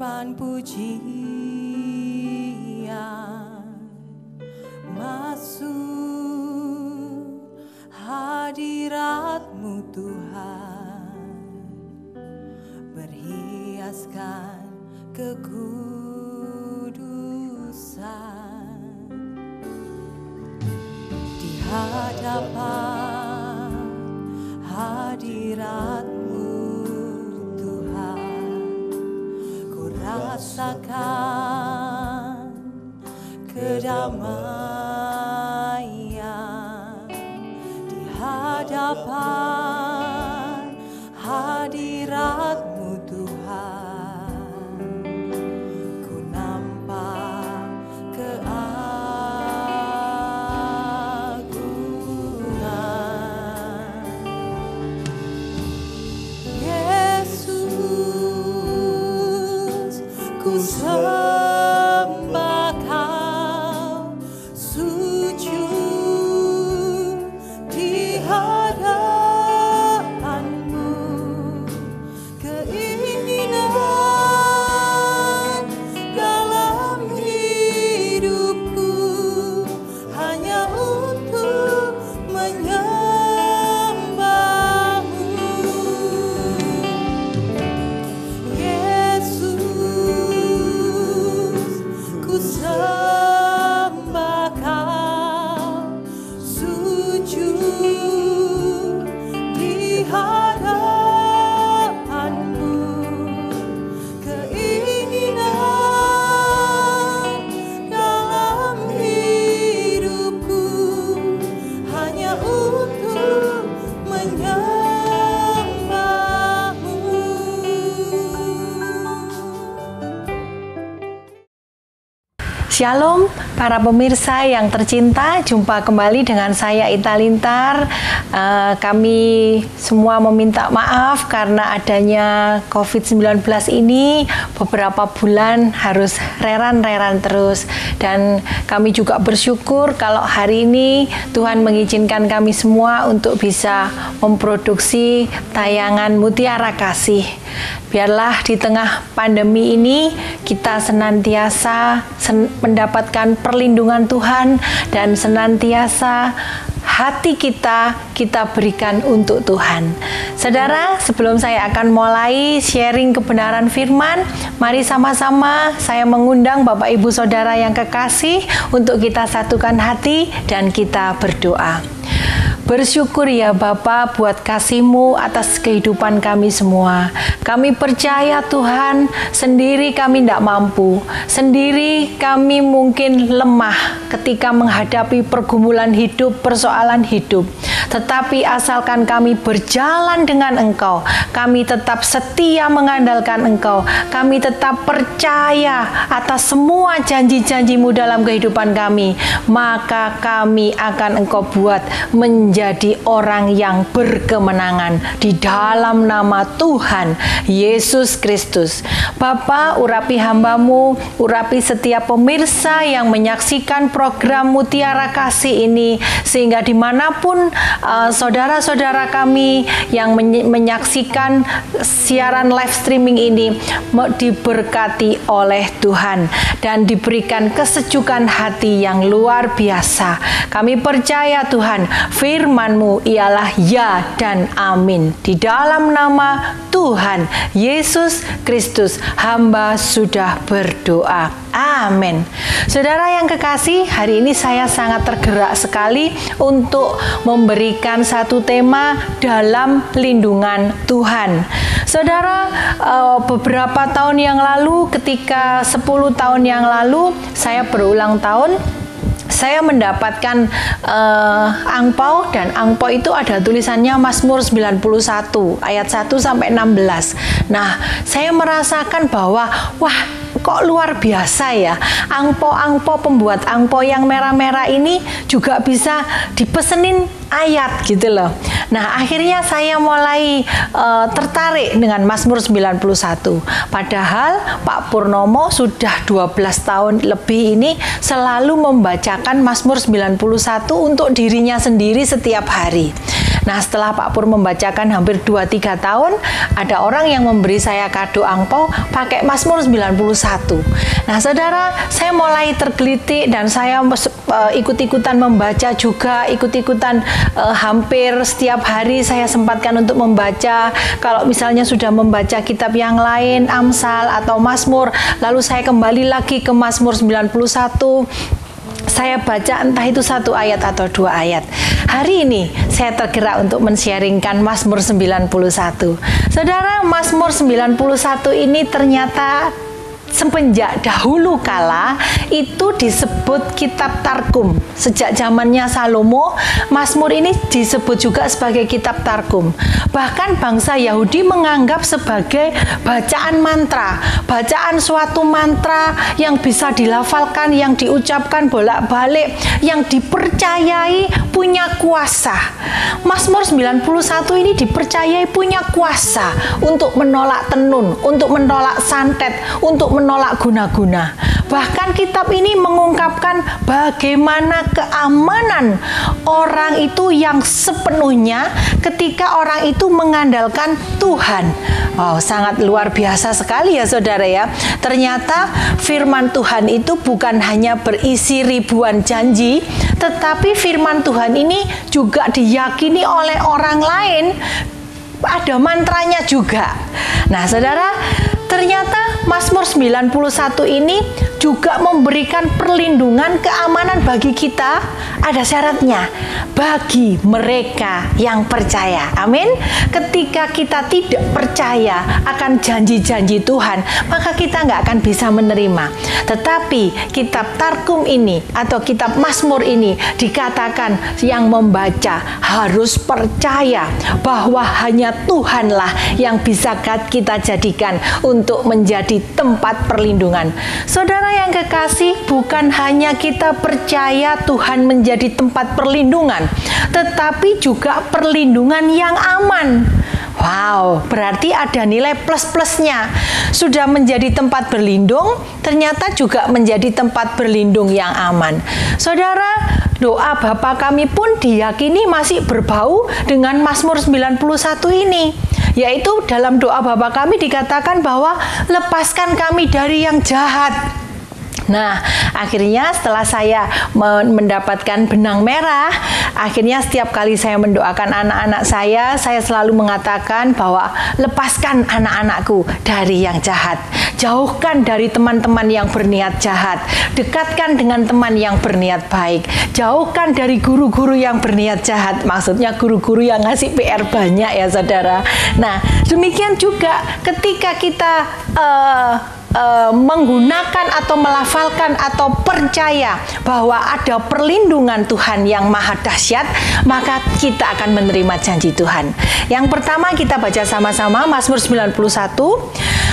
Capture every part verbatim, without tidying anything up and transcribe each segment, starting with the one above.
korban pujian masuk hadirat-Mu Tuhan, berhiaskan kekudusan di hadapan hadirat-Mu Tuhan. Ku rasakan kedamaian di hadapan hadirat-Mu Tuhan. Ku nampak keagungan Yesus. Ku sembah Kau, sujud di hadapan-Mu. Keinginan dalam hidupku hanya untuk menyembah-Mu. Yesus, ku sembah Kau, sujud di hadapan-Mu. Keinginan dalam hidupku hanya untuk menyembah-Mu. Shalom para pemirsa yang tercinta, jumpa kembali dengan saya Ita Lintar. Eh, kami semua meminta maaf karena adanya covid sembilan belas ini beberapa bulan harus reran-reran terus, dan kami juga bersyukur kalau hari ini Tuhan mengizinkan kami semua untuk bisa memproduksi tayangan Mutiara Kasih. Biarlah di tengah pandemi ini kita senantiasa sen mendapatkan perlindungan Tuhan, dan senantiasa hati kita kita berikan untuk Tuhan. Saudara, sebelum saya akan mulai sharing kebenaran firman, mari sama-sama saya mengundang Bapak Ibu Saudara yang kekasih untuk kita satukan hati dan kita berdoa. Bersyukur ya Bapa buat kasih-Mu atas kehidupan kami semua. Kami percaya Tuhan, sendiri kami tidak mampu. Sendiri kami mungkin lemah ketika menghadapi pergumulan hidup, persoalan hidup. Tetapi asalkan kami berjalan dengan Engkau, kami tetap setia mengandalkan Engkau. Kami tetap percaya atas semua janji-janji-Mu dalam kehidupan kami. Maka kami akan Engkau buat menjadi jadi orang yang berkemenangan di dalam nama Tuhan Yesus Kristus. Bapa, urapi hamba-Mu, urapi setiap pemirsa yang menyaksikan program Mutiara Kasih ini, sehingga dimanapun uh, saudara-saudara kami yang men menyaksikan siaran live streaming ini diberkati oleh Tuhan dan diberikan kesejukan hati yang luar biasa. Kami percaya Tuhan, firman-Mu ialah ya dan amin. Di dalam nama Tuhan Yesus Kristus, hamba sudah berdoa. Amin. Saudara yang kekasih, hari ini saya sangat tergerak sekali untuk memberikan satu tema dalam lindungan Tuhan. Saudara, beberapa tahun yang lalu, ketika sepuluh tahun yang lalu saya berulang tahun, saya mendapatkan uh, angpau, dan angpau itu ada tulisannya Mazmur sembilan puluh satu ayat satu sampai enam belas. Nah, saya merasakan bahwa wah, kok luar biasa ya, angpau-angpau pembuat angpau yang merah-merah ini juga bisa dipesenin ayat gitu loh. Nah, akhirnya saya mulai uh, tertarik dengan Mazmur sembilan puluh satu. Padahal Pak Purnomo sudah dua belas tahun lebih ini selalu membacakan Mazmur sembilan puluh satu untuk dirinya sendiri setiap hari. Nah, setelah Pak Pur membacakan hampir dua tiga tahun, ada orang yang memberi saya kado angpau pakai Mazmur sembilan puluh satu. Nah, saudara, saya mulai tergelitik dan saya uh, ikut-ikutan membaca juga, ikut-ikutan uh, hampir setiap hari saya sempatkan untuk membaca. Kalau misalnya sudah membaca kitab yang lain, Amsal atau Mazmur, lalu saya kembali lagi ke Mazmur sembilan puluh satu. Saya baca entah itu satu ayat atau dua ayat. Hari ini saya tergerak untuk men-sharingkan Mazmur sembilan puluh satu. Saudara, Mazmur sembilan puluh satu ini ternyata semenjak dahulu kala itu disebut kitab Targum. Sejak zamannya Salomo, Mazmur ini disebut juga sebagai kitab Targum. Bahkan bangsa Yahudi menganggap sebagai bacaan mantra, bacaan suatu mantra yang bisa dilafalkan, yang diucapkan bolak-balik, yang dipercayai punya kuasa. Mazmur sembilan puluh satu ini dipercayai punya kuasa untuk menolak tenun, untuk menolak santet, untuk menolak guna-guna. Bahkan kitab ini mengungkapkan bagaimana keamanan orang itu yang sepenuhnya ketika orang itu mengandalkan Tuhan. Wow, sangat luar biasa sekali ya saudara ya. Ternyata firman Tuhan itu bukan hanya berisi ribuan janji, tetapi firman Tuhan ini juga diyakini oleh orang lain. Ada mantranya juga. Nah saudara, ternyata Mazmur sembilan puluh satu ini juga memberikan perlindungan keamanan bagi kita. Ada syaratnya, bagi mereka yang percaya. Amin. Ketika kita tidak percaya akan janji-janji Tuhan, maka kita nggak akan bisa menerima. Tetapi kitab Targum ini atau kitab Mazmur ini dikatakan yang membaca harus percaya bahwa hanya Tuhanlah yang bisa kita jadikan untuk menjadi tempat perlindungan. Saudara yang kekasih, bukan hanya kita percaya Tuhan menjadi tempat perlindungan, tetapi juga perlindungan yang aman. Wow, berarti ada nilai plus-plusnya. Sudah menjadi tempat berlindung, ternyata juga menjadi tempat berlindung yang aman. Saudara, doa Bapa kami pun diyakini masih berbau dengan Mazmur sembilan puluh satu ini. Yaitu dalam doa Bapa kami dikatakan bahwa lepaskan kami dari yang jahat. Nah, akhirnya setelah saya mendapatkan benang merah, akhirnya setiap kali saya mendoakan anak-anak saya, saya selalu mengatakan bahwa lepaskan anak-anakku dari yang jahat. Jauhkan dari teman-teman yang berniat jahat. Dekatkan dengan teman yang berniat baik. Jauhkan dari guru-guru yang berniat jahat. Maksudnya guru-guru yang ngasih P R banyak ya saudara. Nah, demikian juga ketika kita uh, Uh, menggunakan atau melafalkan atau percaya bahwa ada perlindungan Tuhan yang maha dahsyat, maka kita akan menerima janji Tuhan. Yang pertama kita baca sama-sama Mazmur sembilan puluh satu.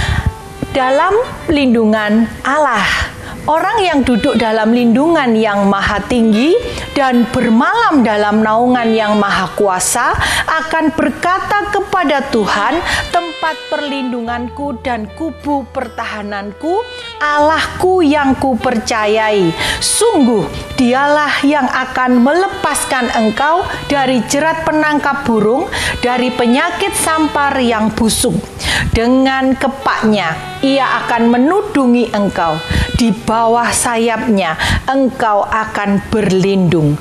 Dalam lindungan Allah, orang yang duduk dalam lindungan yang maha tinggi dan bermalam dalam naungan yang maha kuasa akan berkata kepada Tuhan, tempat perlindunganku dan kubu pertahananku, Allahku yang kupercayai. Sungguh dialah yang akan melepaskan engkau dari jerat penangkap burung, dari penyakit sampar yang busuk. Dengan kepaknya ia akan menudungi engkau, di bawah sayapnya engkau akan berlindung.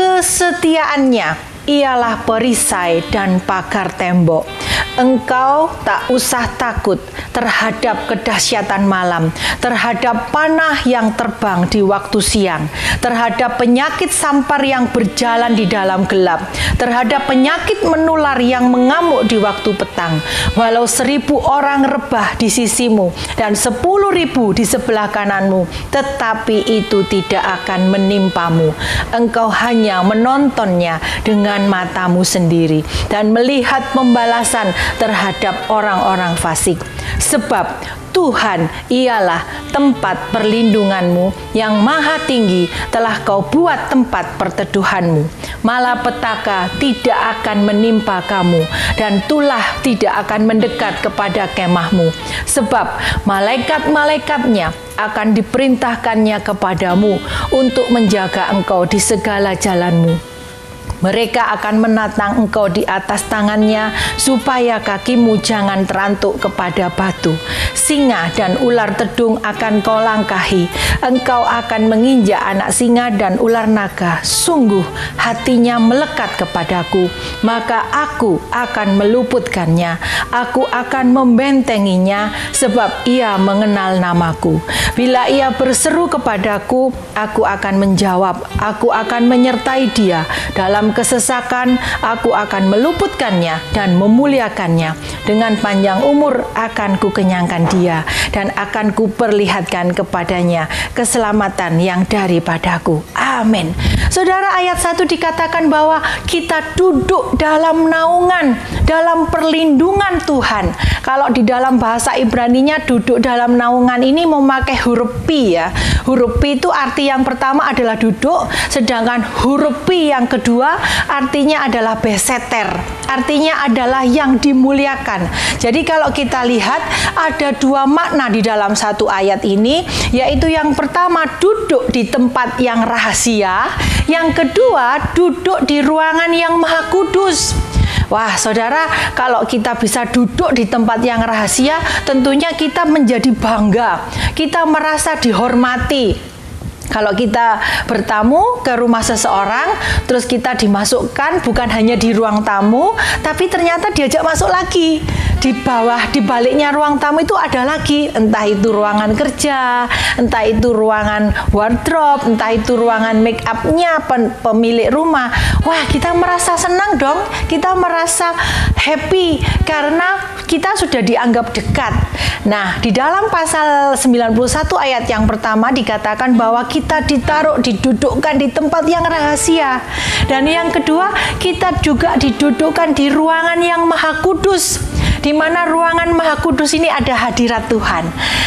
Kesetiaannya ialah perisai dan pagar tembok. Engkau tak usah takut terhadap kedahsyatan malam, terhadap panah yang terbang di waktu siang, terhadap penyakit sampar yang berjalan di dalam gelap, terhadap penyakit menular yang mengamuk di waktu petang. Walau seribu orang rebah di sisimu dan sepuluh ribu di sebelah kananmu, tetapi itu tidak akan menimpamu. Engkau hanya menontonnya dengan matamu sendiri dan melihat pembalasan terhadap orang-orang fasik. Sebab Tuhan ialah tempat perlindunganmu yang maha tinggi, telah kau buat tempat perteduhanmu. Malapetaka tidak akan menimpa kamu, dan tulah tidak akan mendekat kepada kemahmu. Sebab malaikat-malaikatnya akan diperintahkannya kepadamu untuk menjaga engkau di segala jalanmu. Mereka akan menatang engkau di atas tangannya, supaya kakimu jangan terantuk kepada batu. Singa dan ular tedung akan kau langkahi. Engkau akan menginjak anak singa dan ular naga. Sungguh hatinya melekat kepadaku, maka aku akan meluputkannya. Aku akan membentenginya, sebab ia mengenal namaku. Bila ia berseru kepadaku, aku akan menjawab. Aku akan menyertai dia. Dalam kesesakan, aku akan meluputkannya dan memuliakannya. Dengan panjang umur akan kukenyangkan dia, dan akan kuperlihatkan kepadanya keselamatan yang daripadaku. Amin. Saudara, ayat satu dikatakan bahwa kita duduk dalam naungan, dalam perlindungan Tuhan. Kalau di dalam bahasa Ibraninya, duduk dalam naungan ini memakai huruf Pi ya. Huruf Pi itu arti yang pertama adalah duduk, sedangkan huruf Pi yang kedua artinya adalah beseter, artinya adalah yang dimuliakan. Jadi kalau kita lihat ada dua makna di dalam satu ayat ini, yaitu yang pertama duduk di tempat yang rahasia, yang kedua duduk di ruangan yang maha kudus. Wah, saudara, kalau kita bisa duduk di tempat yang rahasia, tentunya kita menjadi bangga, kita merasa dihormati. Kalau kita bertamu ke rumah seseorang, terus kita dimasukkan bukan hanya di ruang tamu, tapi ternyata diajak masuk lagi. Di bawah, di baliknya ruang tamu itu ada lagi, entah itu ruangan kerja, entah itu ruangan wardrobe, entah itu ruangan make up-nya pemilik rumah. Wah, kita merasa senang dong, kita merasa happy karena kita sudah dianggap dekat. Nah, di dalam pasal sembilan puluh satu ayat yang pertama dikatakan bahwa kita ditaruh, didudukkan di tempat yang rahasia. Dan yang kedua, kita juga didudukkan di ruangan yang maha kudus, di mana ruangan maha kudus ini ada hadirat Tuhan.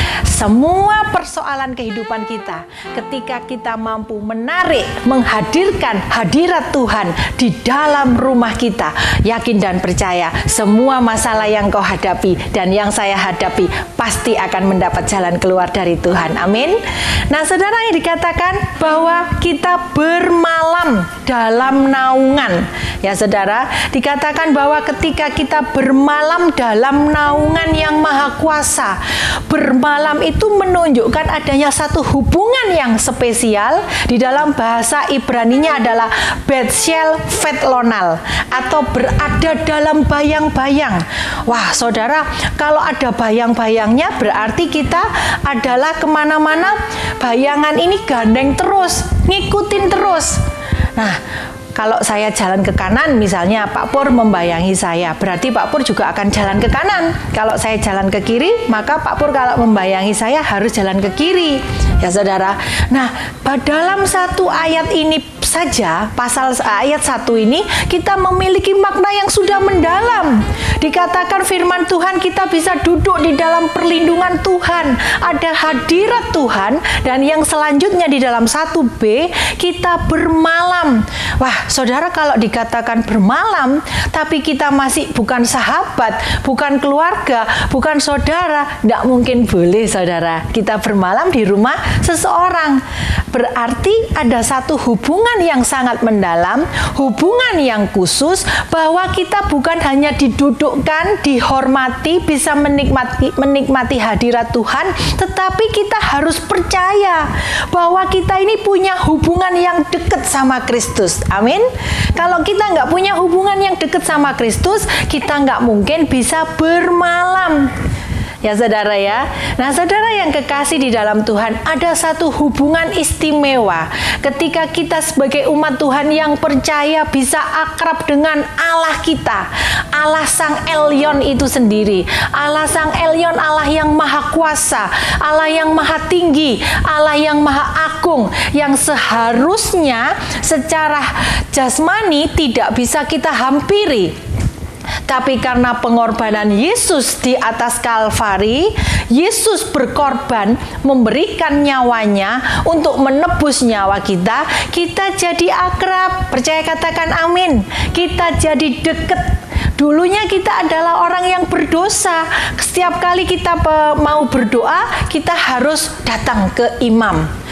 Semua persoalan kehidupan kita, ketika kita mampu menarik, menghadirkan hadirat Tuhan di dalam rumah kita, yakin dan percaya, semua masalah yang kau hadapi dan yang saya hadapi pasti akan mendapat jalan keluar dari Tuhan. Amin. Nah, saudara, yang dikatakan bahwa kita bermalam dalam naungan. Ya, saudara, dikatakan bahwa ketika kita bermalam dalam naungan yang maha kuasa, bermalam itu menunjukkan adanya satu hubungan yang spesial. Di dalam bahasa Ibraninya adalah Betshel Vetlonal, atau berada dalam bayang-bayang. Wah, saudara, kalau ada bayang-bayangnya berarti kita adalah kemana-mana, bayangan ini gandeng terus, ngikutin terus. Nah, kalau saya jalan ke kanan, misalnya Pak Pur membayangi saya, berarti Pak Pur juga akan jalan ke kanan. Kalau saya jalan ke kiri, maka Pak Pur kalau membayangi saya harus jalan ke kiri. Ya, saudara. Nah, dalam satu ayat ini saja, pasal ayat satu ini, kita memiliki makna yang sudah mendalam. Dikatakan firman Tuhan, kita bisa duduk di dalam perlindungan Tuhan, ada hadirat Tuhan, dan yang selanjutnya di dalam satu B, kita bermalam. Wah, saudara, kalau dikatakan bermalam, tapi kita masih bukan sahabat, bukan keluarga, bukan saudara, tidak mungkin boleh, saudara, kita bermalam di rumah seseorang. Berarti ada satu hubungan yang sangat mendalam, hubungan yang khusus, bahwa kita bukan hanya didudukkan, dihormati, bisa menikmati, menikmati hadirat Tuhan, tetapi kita harus percaya bahwa kita ini punya hubungan yang dekat sama Kristus. Amin. Kalau kita nggak punya hubungan yang dekat sama Kristus, kita nggak mungkin bisa bermalam. Ya, saudara, ya. Nah, saudara yang kekasih di dalam Tuhan, ada satu hubungan istimewa ketika kita sebagai umat Tuhan yang percaya bisa akrab dengan Allah kita, Allah Sang Elyon itu sendiri. Allah Sang Elyon, Allah yang maha kuasa, Allah yang maha tinggi, Allah yang maha agung, yang seharusnya secara jasmani tidak bisa kita hampiri. Tapi karena pengorbanan Yesus di atas Kalvari, Yesus berkorban, memberikan nyawanya untuk menebus nyawa kita, kita jadi akrab. Percaya, katakan amin. Kita jadi dekat. Dulunya kita adalah orang yang berdosa. Setiap kali kita mau berdoa, kita harus datang ke imam.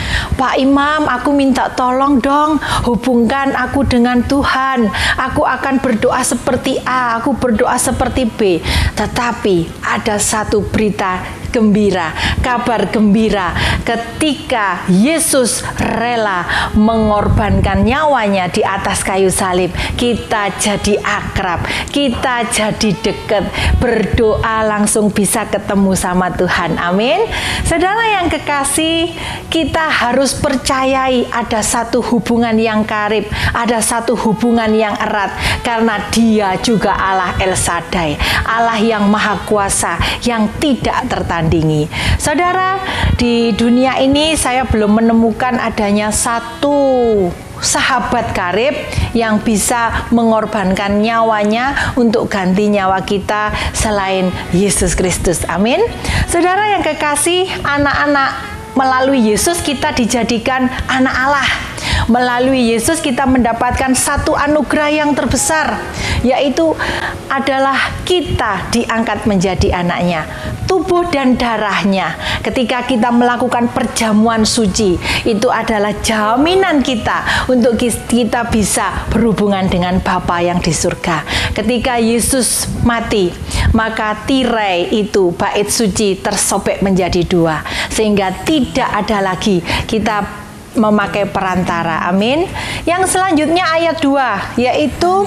Pak Imam, aku minta tolong dong, hubungkan aku dengan Tuhan. Aku akan berdoa seperti A, aku berdoa seperti B. Tetapi ada satu berita gembira, kabar gembira, ketika Yesus rela mengorbankan nyawanya di atas kayu salib, kita jadi akrab, kita jadi dekat, berdoa langsung bisa ketemu sama Tuhan. Amin. Saudara yang kekasih, kita harus percayai ada satu hubungan yang karib, ada satu hubungan yang erat, karena Dia juga Allah El Shaddai, Allah yang maha kuasa, yang tidak tertandingi. Saudara, di dunia ini saya belum menemukan adanya satu sahabat karib yang bisa mengorbankan nyawanya untuk ganti nyawa kita selain Yesus Kristus. Amin. Saudara yang kekasih, anak-anak, melalui Yesus kita dijadikan anak Allah. Melalui Yesus kita mendapatkan satu anugerah yang terbesar, yaitu adalah kita diangkat menjadi anaknya. Tubuh dan darahnya ketika kita melakukan perjamuan suci, itu adalah jaminan kita untuk kita bisa berhubungan dengan Bapa yang di surga. Ketika Yesus mati, maka tirai itu, bait suci, tersobek menjadi dua, sehingga tidak ada lagi kita memakai perantara. Amin. Yang selanjutnya ayat dua, yaitu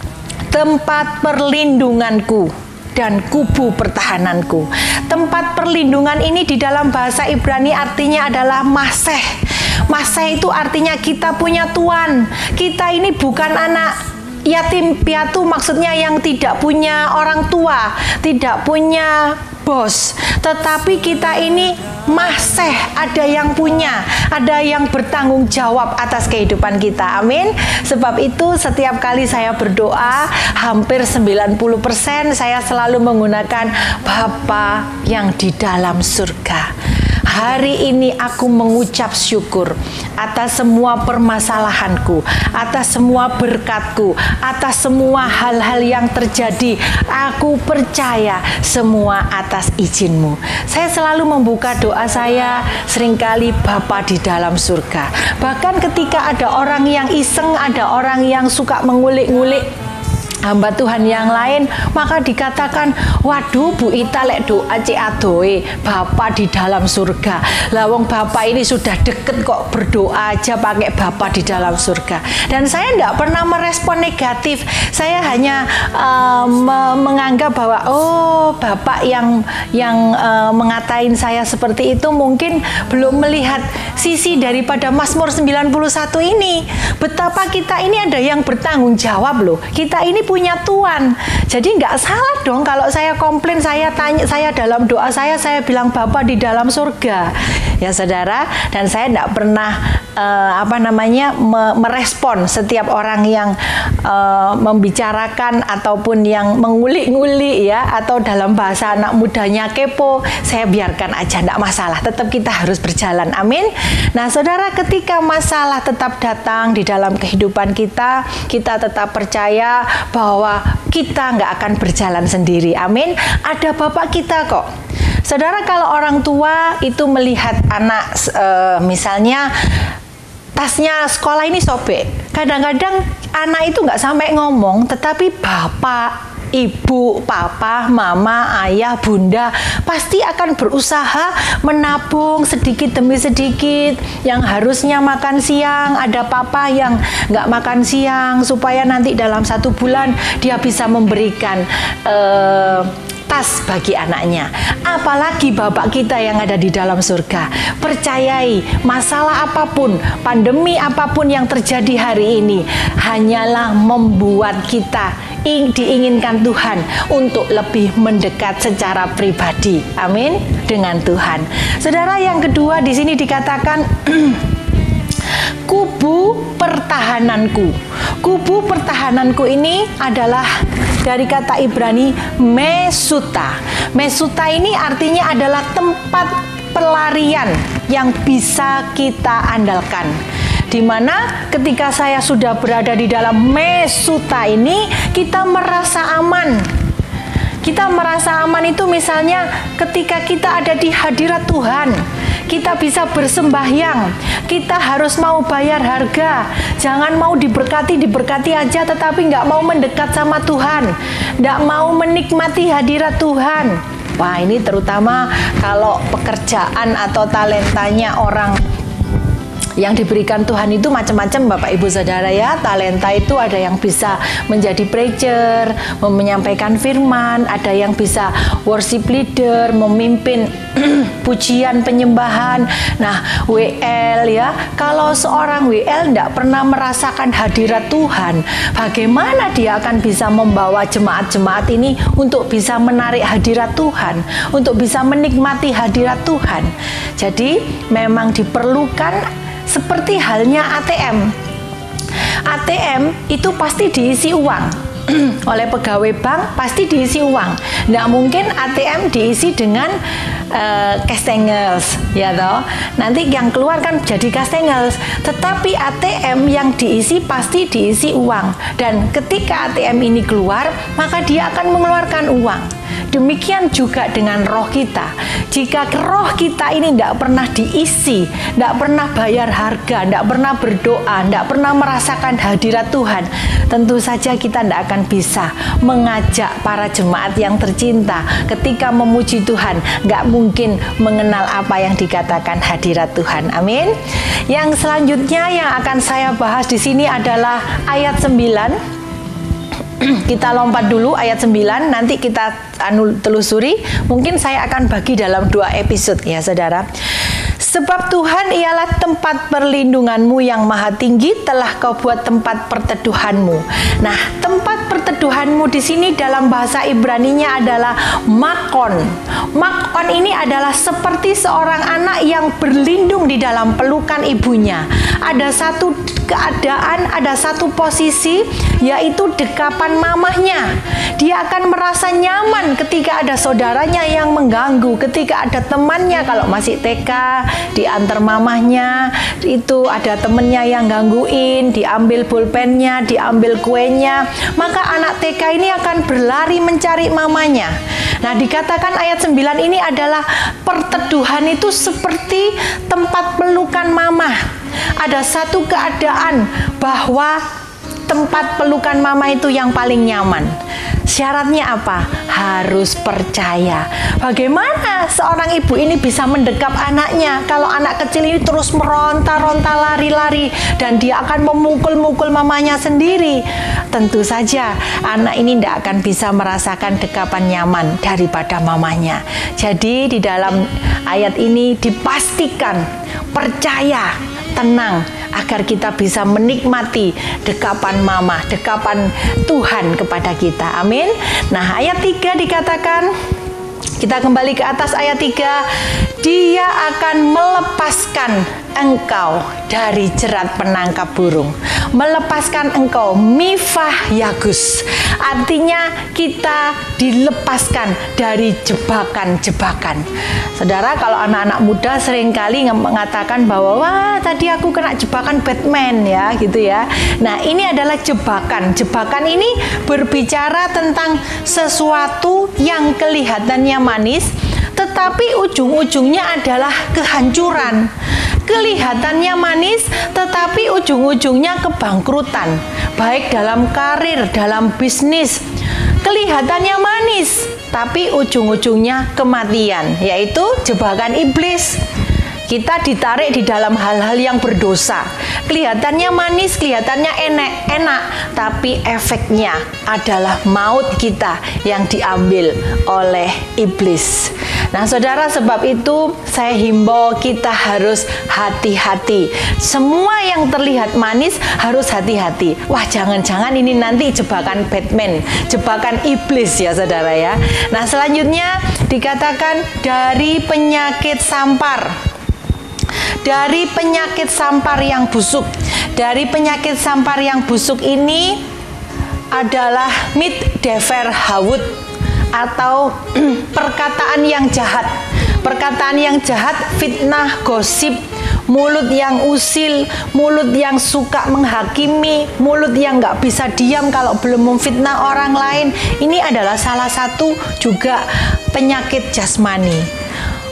tempat perlindunganku dan kubu pertahananku. Tempat perlindungan ini di dalam bahasa Ibrani artinya adalah maseh. Maseh itu artinya kita punya Tuhan. Kita ini bukan anak yatim piatu, maksudnya yang tidak punya orang tua, tidak punya bos, tetapi kita ini masih ada yang punya, ada yang bertanggung jawab atas kehidupan kita. Amin. Sebab itu setiap kali saya berdoa, hampir sembilan puluh persen saya selalu menggunakan Bapa yang di dalam surga. Hari ini aku mengucap syukur atas semua permasalahanku, atas semua berkatku, atas semua hal-hal yang terjadi. Aku percaya semua atas izin-Mu. Saya selalu membuka doa saya seringkali Bapa di dalam surga. Bahkan ketika ada orang yang iseng, ada orang yang suka mengulik-ngulik hamba Tuhan yang lain, maka dikatakan, waduh Bu Ita lek doa cek adoe Bapa di dalam surga. Lawang Bapa ini sudah deket kok, berdoa aja pakai Bapa di dalam surga. Dan saya tidak pernah merespon negatif. Saya hanya uh, me menganggap bahwa oh Bapak yang yang uh, mengatain saya seperti itu mungkin belum melihat sisi daripada Mazmur sembilan puluh satu ini. Betapa kita ini ada yang bertanggung jawab loh. Kita ini punya Tuhan. Jadi nggak salah dong kalau saya komplain, saya tanya, saya dalam doa saya, saya bilang Bapa di dalam surga. Ya saudara, dan saya tidak pernah uh, apa namanya me merespon setiap orang yang uh, membicarakan ataupun yang mengulik-ngulik ya, atau dalam bahasa anak mudanya kepo, saya biarkan aja, tidak masalah. Tetap kita harus berjalan. Amin. Nah saudara, ketika masalah tetap datang di dalam kehidupan kita, kita tetap percaya bahwa kita nggak akan berjalan sendiri. Amin. Ada Bapak kita kok. Saudara, kalau orang tua itu melihat anak e, misalnya tasnya sekolah ini sobek, kadang-kadang anak itu nggak sampai ngomong, tetapi bapak, ibu, papa, mama, ayah, bunda pasti akan berusaha menabung sedikit demi sedikit. Yang harusnya makan siang, ada papa yang nggak makan siang supaya nanti dalam satu bulan dia bisa memberikan eh, tas bagi anaknya. Apalagi Bapak kita yang ada di dalam surga. Percayai, masalah apapun, pandemi apapun yang terjadi hari ini hanyalah membuat kita diinginkan Tuhan untuk lebih mendekat secara pribadi. Amin. Dengan Tuhan. Saudara, yang kedua di sini dikatakan kubu pertahananku. Kubu pertahananku ini adalah dari kata Ibrani mesuta. Mesuta ini artinya adalah tempat pelarian yang bisa kita andalkan. Di mana ketika saya sudah berada di dalam mesuta ini, kita merasa aman. Kita merasa aman itu misalnya ketika kita ada di hadirat Tuhan. kita bisa bersembahyang. Kita harus mau bayar harga. Jangan mau diberkati, diberkati aja tetapi nggak mau mendekat sama Tuhan, nggak mau menikmati hadirat Tuhan. Wah, ini terutama kalau pekerjaan atau talentanya orang yang diberikan Tuhan itu macam-macam, Bapak Ibu Saudara ya. Talenta itu ada yang bisa menjadi preacher, menyampaikan firman, ada yang bisa worship leader, memimpin pujian penyembahan. Nah, W L ya, kalau seorang W L tidak pernah merasakan hadirat Tuhan, bagaimana dia akan bisa membawa jemaat-jemaat ini untuk bisa menarik hadirat Tuhan, untuk bisa menikmati hadirat Tuhan? Jadi memang diperlukan seperti halnya A T M. A T M itu pasti diisi uang. Oleh pegawai bank pasti diisi uang. Nggak mungkin A T M diisi dengan uh, kastengels, ya toh. Nanti yang keluar kan jadi kastengels. Tetapi A T M yang diisi pasti diisi uang. Dan ketika A T M ini keluar, maka dia akan mengeluarkan uang. Demikian juga dengan roh kita. Jika roh kita ini tidak pernah diisi, tidak pernah bayar harga, tidak pernah berdoa, tidak pernah merasakan hadirat Tuhan, tentu saja kita tidak akan bisa mengajak para jemaat yang tercinta ketika memuji Tuhan, nggak mungkin mengenal apa yang dikatakan hadirat Tuhan. Amin. Yang selanjutnya yang akan saya bahas di sini adalah ayat sembilan. Kita lompat dulu ayat sembilan, nanti kita anu telusuri. Mungkin saya akan bagi dalam dua episode ya saudara. Sebab Tuhan ialah tempat perlindunganmu yang maha tinggi, telah kau buat tempat perteduhanmu. Nah, tempat perteduhanmu di sini dalam bahasa Ibraninya adalah makon. Makon ini adalah seperti seorang anak yang berlindung di dalam pelukan ibunya. Ada satu keadaan, ada satu posisi, yaitu dekapan mamahnya. Dia akan merasa nyaman ketika ada saudaranya yang mengganggu, ketika ada temannya kalau masih T K, diantar mamahnya, itu ada temennya yang gangguin, diambil pulpennya, diambil kuenya, maka anak T K ini akan berlari mencari mamanya. Nah, dikatakan ayat sembilan ini adalah perteduhan itu seperti tempat pelukan mamah. Ada satu keadaan bahwa tempat pelukan mama itu yang paling nyaman. Syaratnya apa? Harus percaya. Bagaimana seorang ibu ini bisa mendekap anaknya kalau anak kecil ini terus meronta-ronta, lari-lari, dan dia akan memukul-mukul mamanya sendiri? Tentu saja anak ini tidak akan bisa merasakan dekapan nyaman daripada mamanya. Jadi di dalam ayat ini dipastikan percaya, tenang, agar kita bisa menikmati dekapan mama, dekapan Tuhan kepada kita. Amin. Nah, ayat tiga dikatakan, kita kembali ke atas ayat tiga, Dia akan melepaskan engkau dari jerat penangkap burung. Melepaskan engkau, mifah yagus. Artinya kita dilepaskan dari jebakan-jebakan. Saudara, kalau anak-anak muda seringkali mengatakan bahwa wah tadi aku kena jebakan Batman ya gitu ya. Nah, ini adalah jebakan. Jebakan ini berbicara tentang sesuatu yang kelihatannya manis, tetapi ujung-ujungnya adalah kehancuran. Kelihatannya manis, tetapi ujung-ujungnya kebangkrutan. Baik dalam karir, dalam bisnis. Kelihatannya manis, tapi ujung-ujungnya kematian, yaitu jebakan iblis. Kita ditarik di dalam hal-hal yang berdosa. Kelihatannya manis, kelihatannya enak, enak, tapi efeknya adalah maut kita yang diambil oleh iblis. Nah, saudara, sebab itu saya himbau kita harus hati-hati. Semua yang terlihat manis harus hati-hati. Wah, jangan-jangan ini nanti jebakan Batman, jebakan iblis ya saudara ya. Nah, selanjutnya dikatakan dari penyakit sampar. Dari penyakit sampar yang busuk. Dari penyakit sampar yang busuk ini adalah mitdever hawut, atau perkataan yang jahat. Perkataan yang jahat, fitnah, gosip, mulut yang usil, mulut yang suka menghakimi, mulut yang nggak bisa diam kalau belum memfitnah orang lain. Ini adalah salah satu juga penyakit jasmani.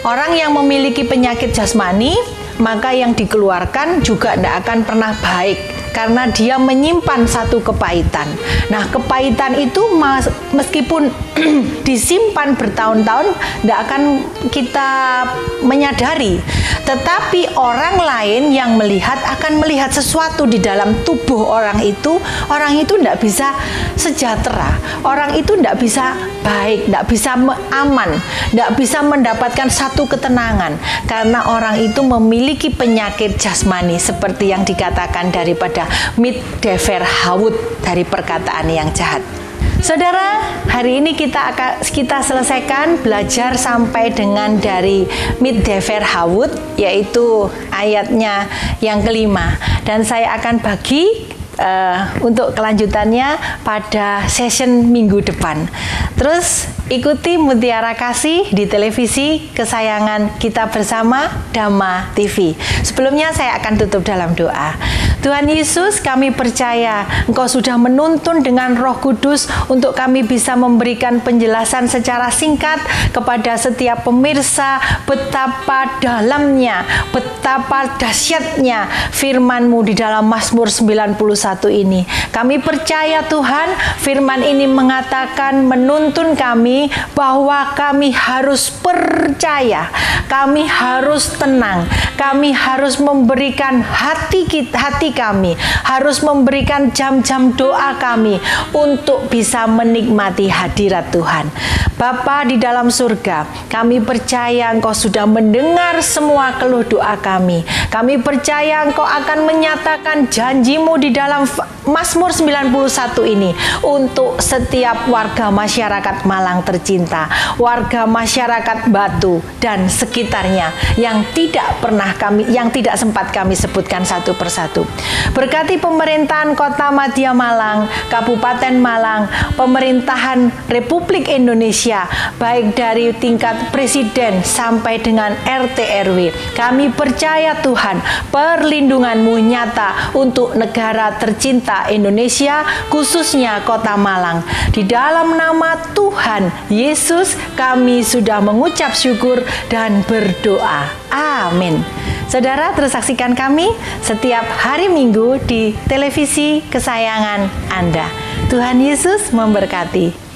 Orang yang memiliki penyakit jasmani, maka yang dikeluarkan juga tidak akan pernah baik, karena dia menyimpan satu kepahitan. Nah, kepahitan itu mas, meskipun disimpan bertahun-tahun, tidak akan kita menyadari. Tetapi orang lain yang melihat akan melihat sesuatu di dalam tubuh orang itu. Orang itu tidak bisa sejahtera, orang itu tidak bisa baik, tidak bisa aman, tidak bisa mendapatkan satu ketenangan, karena orang itu memiliki penyakit jasmani seperti yang dikatakan daripada Middefer Hawut, dari perkataan yang jahat. Saudara, hari ini kita akan kita selesaikan belajar sampai dengan dari Middefer Hawut, yaitu ayatnya yang kelima, dan saya akan bagi uh, untuk kelanjutannya pada session minggu depan. Terus ikuti Mutiara Kasih di televisi kesayangan kita bersama, Dhamma T V. Sebelumnya saya akan tutup dalam doa. Tuhan Yesus, kami percaya Engkau sudah menuntun dengan Roh Kudus untuk kami bisa memberikan penjelasan secara singkat kepada setiap pemirsa betapa dalamnya, betapa dahsyatnya firman-Mu di dalam Mazmur sembilan puluh satu ini. Kami percaya Tuhan, firman ini mengatakan, menuntun kami bahwa kami harus percaya, kami harus tenang, kami harus memberikan hati kita, hati kami, harus memberikan jam-jam doa kami untuk bisa menikmati hadirat Tuhan. Bapa di dalam surga, kami percaya Engkau sudah mendengar semua keluh doa kami. Kami percaya Engkau akan menyatakan janji-Mu di dalam Mazmur sembilan puluh satu ini untuk setiap warga masyarakat Malang tercinta, warga masyarakat Batu dan sekitarnya yang tidak pernah kami, yang tidak sempat kami sebutkan satu persatu. Berkati pemerintahan Kota Madya Malang, Kabupaten Malang, pemerintahan Republik Indonesia, baik dari tingkat presiden sampai dengan R T R W. Kami percaya Tuhan, perlindungan-Mu nyata untuk negara tercinta Indonesia, khususnya Kota Malang. Di dalam nama Tuhan Yesus, kami sudah mengucap syukur dan berdoa. Amin. Saudara, terus saksikan kami setiap hari Minggu di televisi kesayangan Anda. Tuhan Yesus memberkati.